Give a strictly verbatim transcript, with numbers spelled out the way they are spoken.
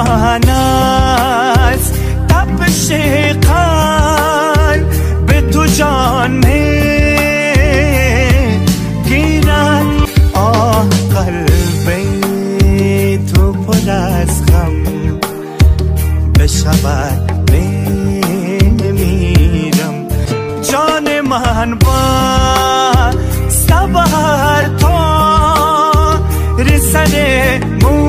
من از تپش قلب به تو جان میگیرد. آه قلب تو پر از غم بشود نمیرم. جان من با سبر تا رسن